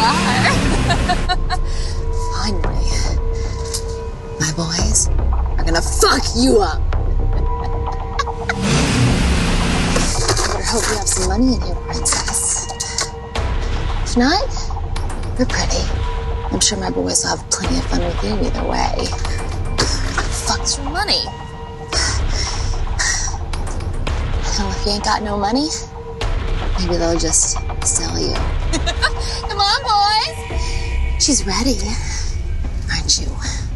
are. Finally. My boys are gonna fuck you up. I better hope you have some money in here, princess. If not, you're pretty. I'm sure my boys will have plenty of fun with you either way. Fuck's your money? Well, if you ain't got no money, maybe they'll just sell you. Come on, boys. She's ready, aren't you?